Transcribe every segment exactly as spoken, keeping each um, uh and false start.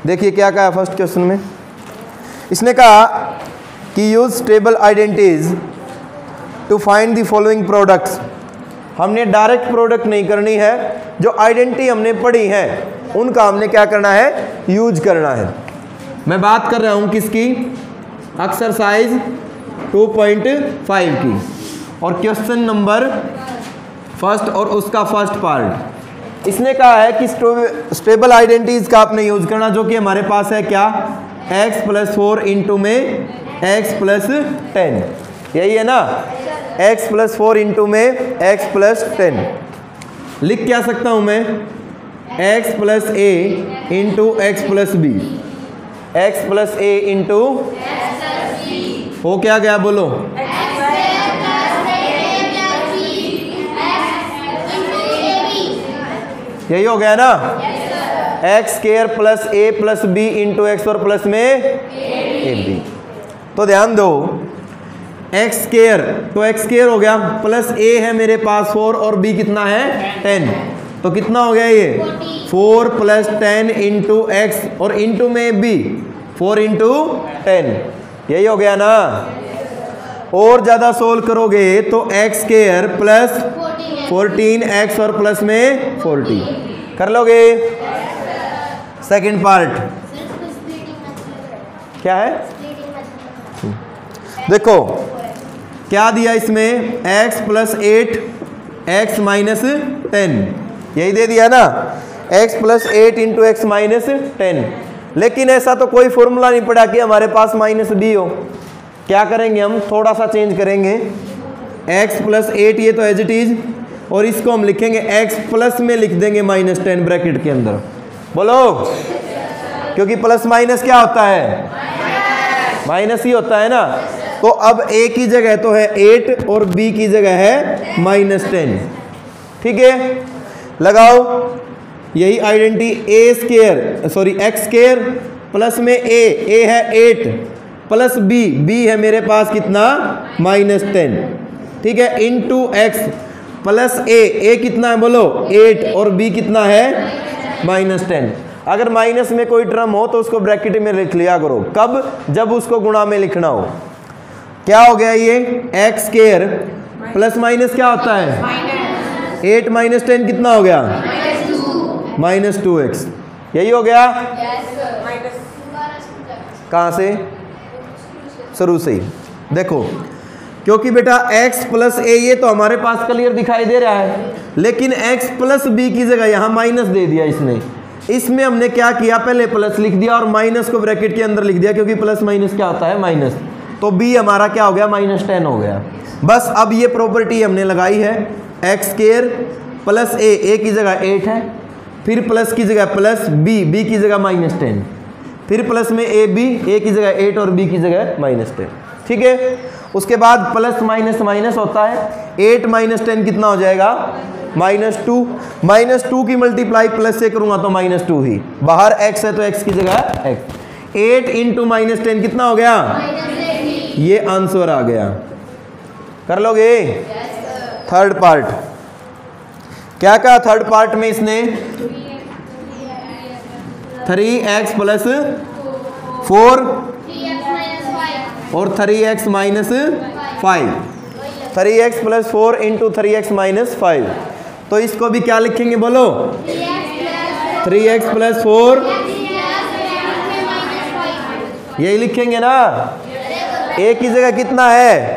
देखिए क्या कहा फर्स्ट क्वेश्चन में, इसने कहा कि use table identities to find the following products. हमने डायरेक्ट प्रोडक्ट नहीं करनी है, जो आइडेंटिटी हमने पढ़ी है उनका हमने क्या करना है, यूज करना है। मैं बात कर रहा हूं किसकी, एक्सरसाइज टू पॉइंट फाइव की, और क्वेश्चन नंबर फर्स्ट और उसका फर्स्ट पार्ट। इसने कहा है कि स्टेबल आइडेंटिटीज का आपने यूज करना, जो कि हमारे पास है क्या, x प्लस फोर इंटू में x प्लस टेन, यही है ना, x प्लस फोर इंटू में x प्लस टेन। लिख क्या सकता हूं मैं, x plus A into X plus B, X plus A into हो क्या गया बोलो, यही हो गया ना, एक्स स्क्वायर प्लस ए प्लस बी इंटू एक्स और प्लस में ए बी। तो ध्यान दो, एक्स स्क्वायर तो एक्स स्क्वायर हो गया, प्लस ए है मेरे पास फोर और बी कितना है टेन, तो कितना हो गया ये four plus ten into X और इंटू में बी फोर इंटू टेन, यही हो गया ना। और ज्यादा सोल्व करोगे तो X square plus fourteen X और प्लस में फोर्टी कर लोगे। सेकंड पार्ट क्या है, देखो क्या दिया इसमें, x plus eight X minus ten, यही दे दिया ना, x plus eight into X minus ten. लेकिन ऐसा तो कोई फॉर्मूला नहीं पड़ा कि हमारे पास माइनस बी हो। क्या करेंगे हम, थोड़ा सा चेंज करेंगे, x प्लस एट ये तो एज इट इज, और इसको हम लिखेंगे x प्लस में लिख देंगे माइनस टेन ब्रैकेट के अंदर, बोलो, क्योंकि प्लस माइनस क्या होता है, माइनस ही होता है ना। तो अब a की जगह तो है एट और b की जगह है माइनस टेन, ठीक है, लगाओ। यही identity a square sorry X square plus में a, a है एट प्लस b, b है मेरे पास कितना माइनस टेन, ठीक है, into X plus a, a कितना है बोलो एट और b कितना है माइनस टेन। अगर माइनस में कोई टर्म हो तो उसको ब्रैकेट में लिख लिया करो, कब, जब उसको गुणा में लिखना हो। क्या हो गया ये, एक्स स्क्वायर प्लस माइनस क्या होता है, एट माइनस टेन कितना हो गया, माइनस टू एक्स, यही हो गया। कहाँ से, शुरू से ही देखो, क्योंकि बेटा x प्लस ए ये तो हमारे पास क्लियर दिखाई दे रहा है, लेकिन x प्लस बी की जगह यहाँ माइनस दे दिया इसने। इसमें हमने क्या किया, पहले प्लस लिख दिया और माइनस को ब्रैकेट के अंदर लिख दिया, क्योंकि प्लस माइनस क्या होता है माइनस, तो b हमारा क्या हो गया माइनस टेन हो गया। बस अब ये प्रॉपर्टी हमने लगाई है, X square plus A, A की जगह एट है, फिर प्लस की जगह प्लस बी, बी की जगह माइनस टेन, फिर प्लस में ए बी, ए की जगह एट और बी की जगह माइनस टेन, ठीक है। उसके बाद प्लस माइनस माइनस होता है, एट माइनस टेन कितना हो जाएगा माइनस टू, माइनस टू की मल्टीप्लाई प्लस से करूंगा तो माइनस टू ही, बाहर x है तो x की जगह x, eight into minus ten कितना हो गया, ये आंसर आ गया। कर लोगे। थर्ड पार्ट क्या कहा, थर्ड पार्ट में इसने थ्री एक्स प्लस फोर और three X minus five, three x plus four into three X minus five, तो इसको भी क्या लिखेंगे बोलो, थ्री एक्स प्लस फोर, यही लिखेंगे ना। ए की जगह कितना है,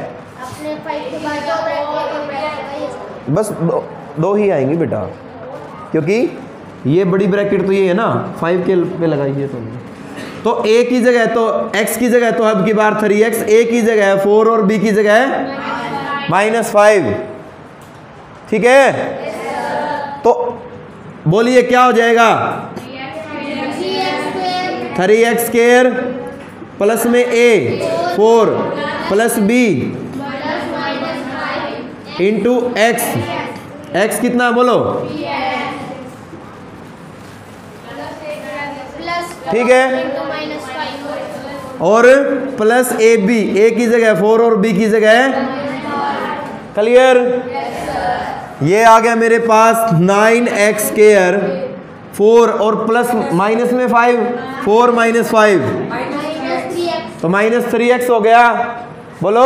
बस दो, दो ही आएंगी बेटा, क्योंकि ये बड़ी ब्रैकेट तो ये है ना, फाइव के पे लगाइए तो तो a की जगह तो x की जगह तो अब की बार थ्री एक्स, a की जगह है फोर और b की जगह है माइनस फाइव, ठीक है। तो बोलिए क्या हो जाएगा, थ्री एक्स स्क्वायर प्लस में a four plus b into X, X कितना बोलो, ठीक है, और प्लस ए बी, ए की जगह फोर और बी की जगह, क्लियर। ये आ गया मेरे पास नाइन एक्स स्क्वायर फोर और प्लस माइनस में फाइव, फोर माइनस फाइव तो माइनस थ्री एक्स हो गया, बोलो।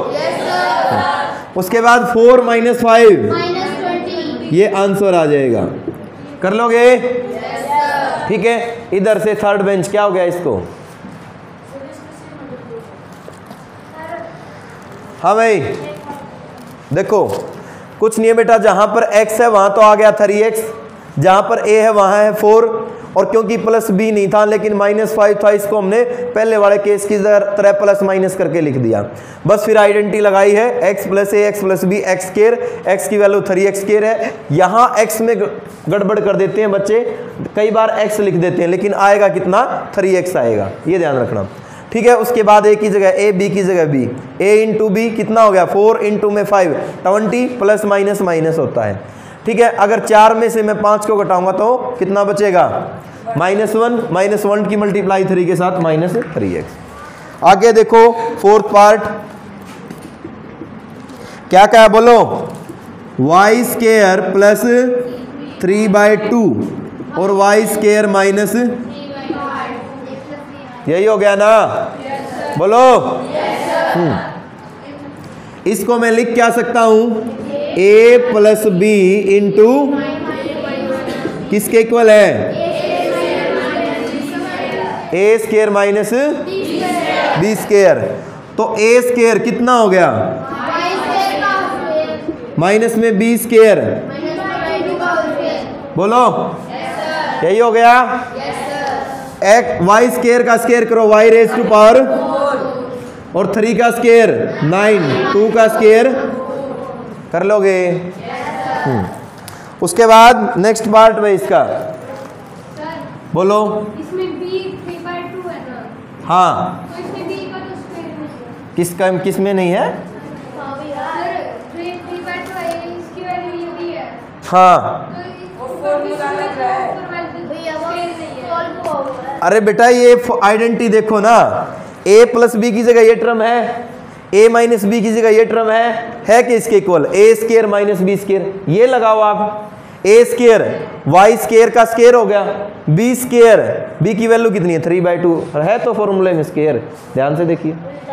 उसके बाद फोर माइनस फाइव, ये आंसर आ जाएगा। कर लोगे? ठीक है। इधर से थर्ड बेंच क्या हो गया इसको? हाँ भाई देखो कुछ नहीं है बेटा, जहां पर x है वहां तो आ गया थ्री एक्स, जहां पर a है वहां है फोर, और क्योंकि प्लस b नहीं था लेकिन माइनस फाइव था, इसको हमने पहले वाले केस की तरह प्लस माइनस करके लिख दिया। बस फिर आइडेंटिटी लगाई है, x plus A X plus B X square, X की वैल्यू थ्री एक्स स्केयर है। यहाँ x में गड़बड़ कर देते हैं बच्चे, कई बार x लिख देते हैं लेकिन आएगा कितना? थ्री एक्स आएगा, ये ध्यान रखना। ठीक है। उसके बाद a की जगह a, b की जगह b, a इंटू बी कितना हो गया? फोर इंटू में five, twenty, plus minus minus होता है। ठीक है। अगर चार में से मैं पाँच को घटाऊंगा तो कितना बचेगा? माइनस वन, माइनस वन की मल्टीप्लाई थ्री के साथ माइनस थ्री एक्स। आगे देखो फोर्थ पार्ट क्या क्या है बोलो? Y square plus three by two और वाई स्केयर माइनस, यही हो गया ना? बोलो। हम्म इसको मैं लिख क्या सकता हूं? a प्लस बी इंटू किसके इक्वल है? A square minus B square. तो ए स्केयर कितना हो गया? माइनस में बी स्केयर, बोलो। यही हो गया। एक वाई स्केयर का स्केयर करो, वाई रेज टू पावर, और थ्री का स्केयर नाइन, टू का स्केयर कर लोगे। हम्म उसके बाद नेक्स्ट पार्ट में इसका बोलो। इसमें b थ्री बाई टू है ना? हाँ। तो इसमें b का तो स्क्वायर नहीं है। किसका किस में नहीं है? सर थ्री बाई टू है, इसकी वैल्यू ये भी है। हाँ। तो ऊपर भी स्क्वायर है। अरे बेटा ये आइडेंटिटी देखो ना, a प्लस बी की जगह ये टर्म है, a माइनस बी की जगह ये टर्म है, है कि इसके equal? a square minus B square, ये लगाओ आप। a स्केयर वाई स्केयर का स्केयर हो गया, b स्केयर, b की वैल्यू कितनी है? थ्री बाई टू है तो फॉर्मूले में स्केयर, ध्यान से देखिए।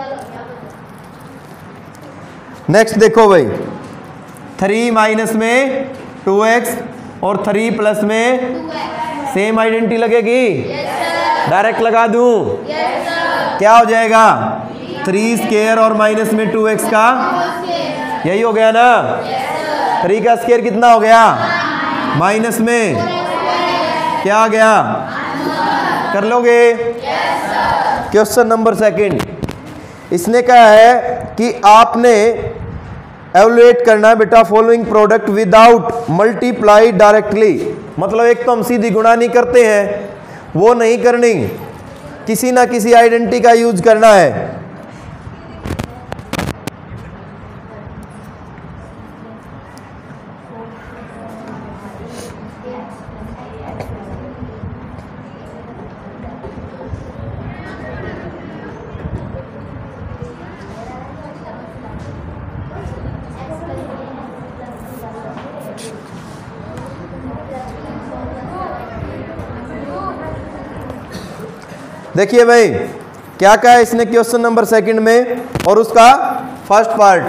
नेक्स्ट देखो भाई, थ्री माइनस में टू एक्स और थ्री प्लस में सेम आइडेंटिटी लगेगी? डायरेक्ट लगा दूं? क्या हो जाएगा? थ्री स्केयर और माइनस में टू एक्स का, यही हो गया ना? थ्री का स्केयर कितना हो गया? माइनस में क्या आ गया? कर लोगे? क्वेश्चन नंबर सेकंड, इसने कहा है कि आपने एवलुएट करना है बेटा following product without multiply directly. मतलब एक तो हम सीधी गुणा नहीं करते हैं, वो नहीं करनी, किसी ना किसी आइडेंटिटी का यूज करना है। देखिए भाई क्या क्या है इसने क्वेश्चन नंबर सेकंड में, और उसका फर्स्ट पार्ट।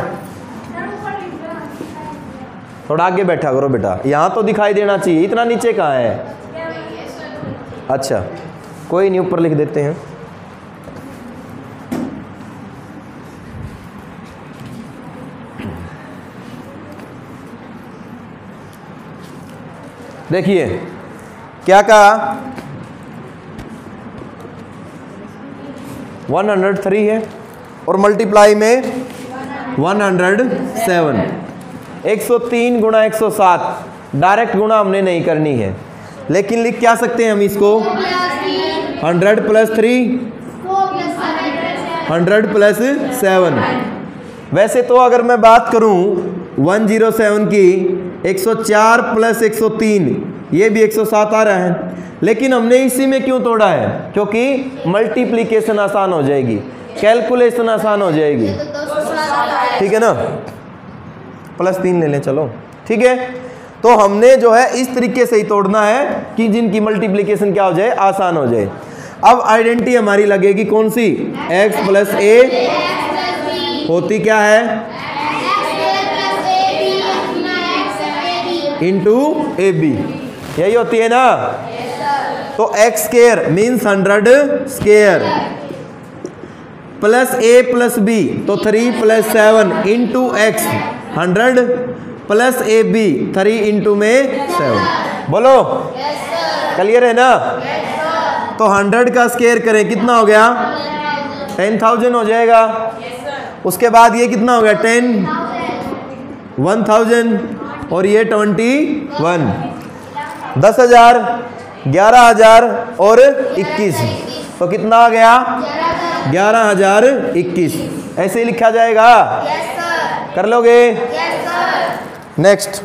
थोड़ा आगे बैठा करो बेटा, यहां तो दिखाई देना चाहिए, इतना नीचे कहाँ है? अच्छा कोई नहीं, ऊपर लिख देते हैं। देखिए क्या कहा, वन हंड्रेड थ्री है और मल्टीप्लाई में वन हंड्रेड सेवन, एक सौ तीन गुणा एक सौ सात। डायरेक्ट गुणा हमने नहीं करनी है, लेकिन लिख क्या सकते हैं हम इसको? Hundred plus three, hundred plus seven. वैसे तो अगर मैं बात करूं वन जीरो सेवन की, एक सौ चार प्लस एक सौ तीन, ये भी एक सौ सात आ रहा है, लेकिन हमने इसी में क्यों तोड़ा है? क्योंकि मल्टीप्लिकेशन आसान हो जाएगी, कैलकुलेशन आसान हो जाएगी। ठीक है ना? प्लस तीन ले लें चलो, ठीक है। तो हमने जो है इस तरीके से ही तोड़ना है कि जिनकी मल्टीप्लिकेशन क्या हो जाए, आसान हो जाए। अब आइडेंटिटी हमारी लगेगी कौन सी, x प्लस ए होती क्या है, इंटू ए बी, यही होती है ना। तो x square means hundred square plus ए प्लस बी, तो three plus seven into x hundred plus a b three into में सेवन। बोलो क्लियर है ना। तो हंड्रेड का स्केयर करें कितना हो गया, टेन थाउजेंड हो जाएगा। उसके बाद ये कितना हो गया, टेन, वन थाउजेंड, और ये ट्वेंटी वन, दस हजार, ग्यारह हजार और इक्कीस, तो कितना आ गया, ग्यारह हजार इक्कीस। ऐसे ही लिखा जाएगा, कर लोगे। नेक्स्ट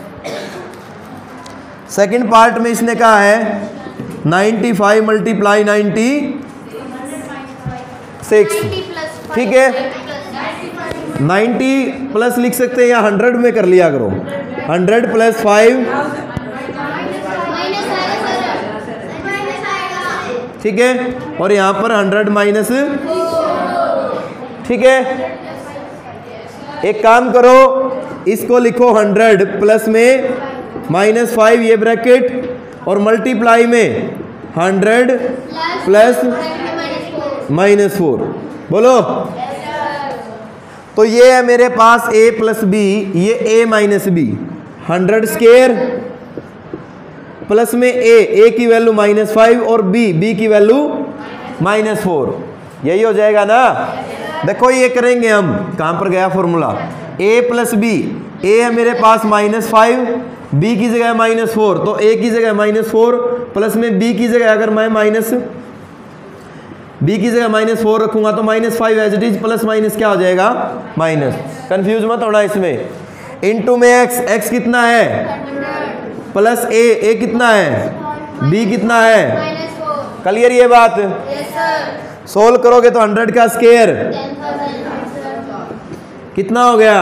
सेकंड पार्ट में इसने कहा है ninety five multiply ninety six, ठीक है। नाइन्टी प्लस लिख सकते हैं या हंड्रेड में कर लिया करो, हंड्रेड प्लस फाइव, ठीक है, और यहाँ पर हंड्रेड माइनस, ठीक है। एक काम करो, इसको लिखो हंड्रेड प्लस में माइनस फाइव ये ब्रैकेट, और मल्टीप्लाई में हंड्रेड प्लस माइनस फोर। बोलो। तो ये है मेरे पास a प्लस बी, ये a minus b, hundred square plus में a, a की वैल्यू माइनस फाइव और b, b की वैल्यू माइनस फोर, यही हो जाएगा ना। देखो ये करेंगे हम, कहाँ पर गया formula, a plus b, a है मेरे पास माइनस फाइव, b की जगह माइनस फोर, तो a की जगह माइनस फोर प्लस में b की जगह अगर मैं माइनस b की जगह माइनस फोर रखूंगा तो minus five as it is, plus minus क्या हो जाएगा, माइनस। कंफ्यूज मत होना इसमें। इनटू में x, x कितना है, प्लस a, a कितना है, b कितना है, क्लियर ये बात। सोल्व करोगे तो हंड्रेड का स्केयर कितना हो गया,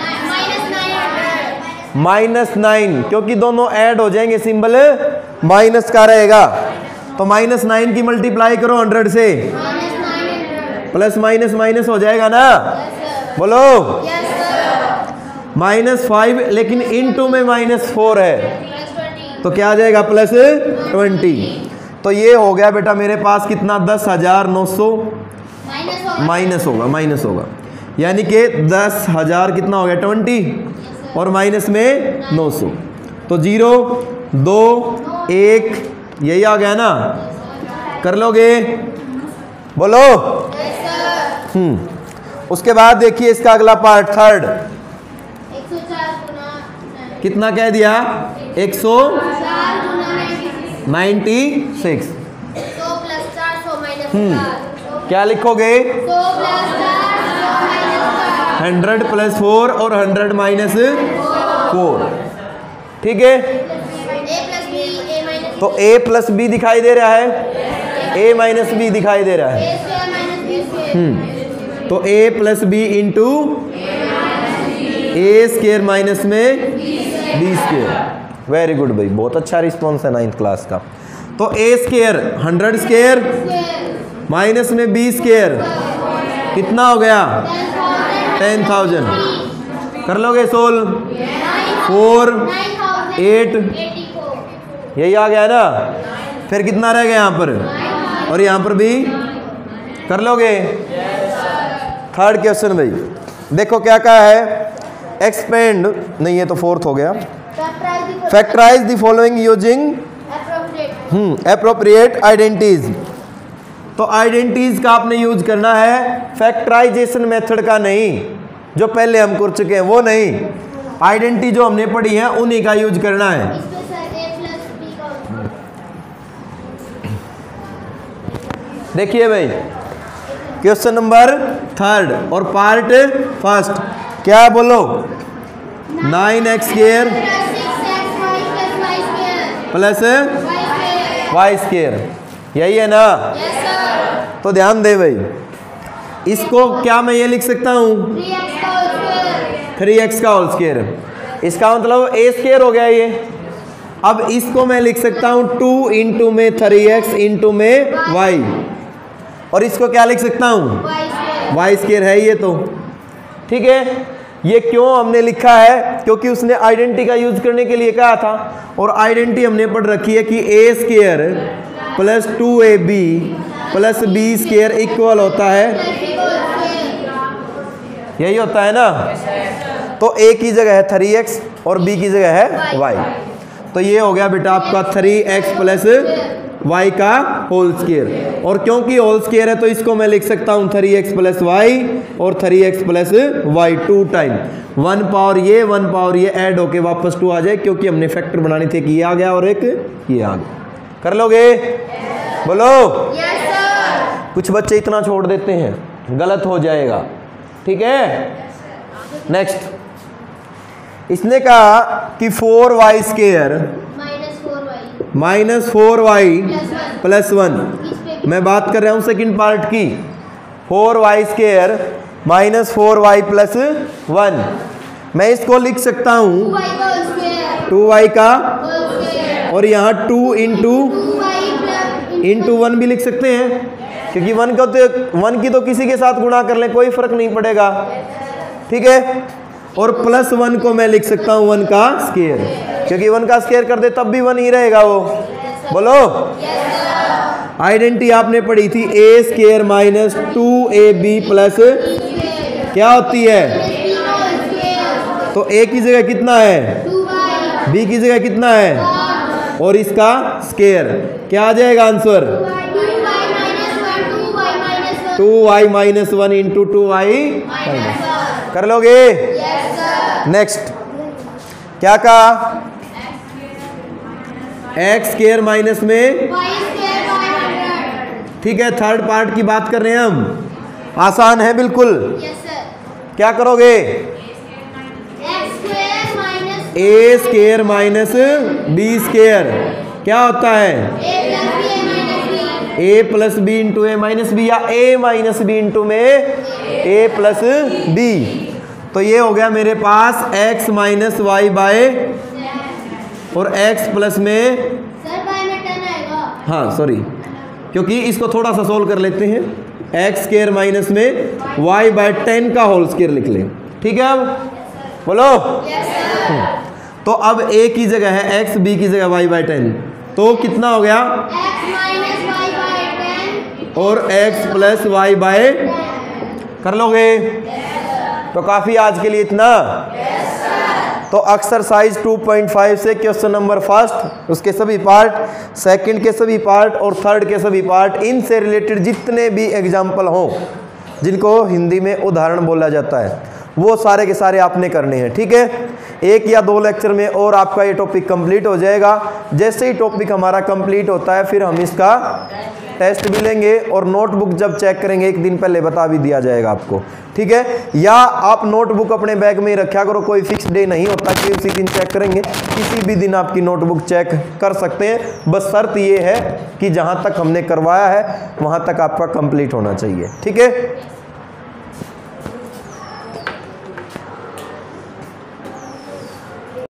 माइनस नाइन, क्योंकि दोनों ऐड हो जाएंगे, सिंबल माइनस का रहेगा। तो माइनस नाइन की मल्टीप्लाई करो हंड्रेड से, प्लस माइनस माइनस हो जाएगा ना। बोलो। माइनस फाइव, लेकिन इनटू में माइनस फोर है, तो क्या आ जाएगा, प्लस ट्वेंटी। तो ये हो गया बेटा मेरे पास कितना, दस हजार नौ सौ माइनस होगा, माइनस होगा, यानी कि दस हजार कितना हो गया, ट्वेंटी, और माइनस में नौ सौ, तो जीरो, दो, एक, यही आ गया ना। कर लोगे। बोलो। हम्म उसके बाद देखिए इसका अगला पार्ट, थर्ड, कितना कह दिया, एक सौ नाइन्टी सिक्स। हम्म क्या लिखोगे, हंड्रेड प्लस फोर और हंड्रेड माइनस फोर, ठीक है। तो a प्लस बी दिखाई दे रहा है, a माइनस बी दिखाई दे रहा है। हम्म तो a plus B into a square minus में बी स्केयर। वेरी गुड भाई, बहुत अच्छा रिस्पॉन्स है नाइन्थ क्लास का। तो a square hundred square minus में बी स्केयर कितना हो गया, टेन थाउजेंड। कर लोगे सोल्व, फोर एट, यही आ गया ना। फिर कितना रह गया यहाँ पर, और यहाँ पर भी कर लोगे। थर्ड क्वेश्चन भाई देखो क्या कहा है, एक्सपेंड, नहीं ये तो फोर्थ हो गया, factorise the following using hmm appropriate identities. तो आइडेंटिटीज का आपने यूज करना है, फैक्टराइजेशन मेथड का नहीं, जो पहले हम कर चुके हैं वो नहीं। आइडेंटिटी जो हमने पढ़ी है उन्हीं का यूज करना है। देखिए भाई क्वेश्चन नंबर थर्ड और पार्ट फर्स्ट, क्या बोलो, nine x square plus y square, यही है ना। तो ध्यान दे भाई, इसको क्या मैं ये लिख सकता हूँ, थ्री एक्स का होल स्क्वायर, इसका मतलब ए स्क्वायर हो गया ये, अब इसको मैं लिख सकता हूं टू इंटू में थ्री एक्स इंटू में वाई, और इसको क्या लिख सकता हूं वाई स्क्वायर है ये तो, ठीक है। ये क्यों हमने लिखा है, क्योंकि उसने आइडेंटिटी का यूज करने के लिए कहा था, और आइडेंटिटी हमने पढ़ रखी है कि a square plus two a b plus b square equal होता है, यही होता है ना। तो ए की जगह है थ्री एक्स और बी की जगह है वाई, तो ये हो गया बेटा आपका थ्री एक्स प्लस वाई का होल स्क्वायर, और क्योंकि होल स्क्वायर है तो इसको मैं लिख सकता हूं थ्री एक्स प्लस वाई और three x plus y two time one power ये वन पावर ये ऐड होके वापस टू आ जाए, क्योंकि हमने फैक्टर बनानी थी कि ये आ गया और एक ये आ गया। कर लोगे? बोलो। Yes sir. कुछ बच्चे इतना छोड़ देते हैं, गलत हो जाएगा, ठीक है। नेक्स्ट इसने कहा कि four y square minus four y minus four y plus one plus one, मैं बात कर रहा हूं सेकंड पार्ट की। Four y square minus four y plus one, मैं इसको लिख सकता टू हूं वाई का होल स्क्वायर टू वाई का, होल स्क्वायर और यहाँ two into two y plus into one भी लिख सकते हैं, क्योंकि वन का तो वन की तो किसी के साथ गुणा कर लें कोई फर्क नहीं पड़ेगा, ठीक है। और प्लस वन को मैं लिख सकता हूं वन का स्क्वायर, क्योंकि वन का स्क्वायर कर दे तब भी वन ही रहेगा वो। बोलो। आइडेंटिटी आपने पढ़ी थी a square minus two a b plus क्या होती है, तो ए की जगह कितना है, बी की जगह कितना है, और इसका स्क्वायर क्या आ जाएगा answer, two y minus one into two y minus. कर लोगे? नेक्स्ट क्या कहा, एक्स स्क्वायर माइनस में, ठीक है। थर्ड पार्ट की बात कर रहे हैं हम, आसान है बिल्कुल। क्या करोगे, a square minus b square क्या होता है, a plus B into a minus b, या ए माइनस बी इंटू में ए प्लस बी। तो ये हो गया मेरे पास x माइनस वाई बाय, और x प्लस में सर बाय में टेन आएगा, हाँ सॉरी, क्योंकि इसको थोड़ा सा सोल्व कर लेते हैं। एक्स स्क्वायर माइनस में y बाय टेन का होल स्क्वायर लिख लें, ठीक है। अब बोलो। तो अब a की जगह है x, b की जगह y बाय टेन, तो कितना हो गया, x minus y by ten और x प्लस वाई बाय, कर लोगे? तो काफी आज के लिए इतना। तो एक्सरसाइज टू पॉइंट फाइव से क्वेश्चन नंबर फर्स्ट, उसके सभी पार्ट, सेकंड के सभी पार्ट और थर्ड के सभी पार्ट, इनसे रिलेटेड जितने भी एग्जाम्पल हों जिनको हिंदी में उदाहरण बोला जाता है, वो सारे के सारे आपने करने हैं, ठीक है। एक या दो लेक्चर में और आपका ये टॉपिक कंप्लीट हो जाएगा। जैसे ही टॉपिक हमारा कंप्लीट होता है फिर हम इसका टेस्ट भी लेंगे, और नोटबुक जब चेक करेंगे एक दिन पहले बता भी दिया जाएगा आपको, ठीक है। या आप नोटबुक अपने बैग में ही रखा करो, कोई फिक्स डे नहीं होता कि उसी दिन चेक करेंगे, किसी भी दिन आपकी नोटबुक चेक कर सकते हैं। बस शर्त ये है कि जहाँ तक हमने करवाया है वहाँ तक आपका कंप्लीट होना चाहिए, ठीक है।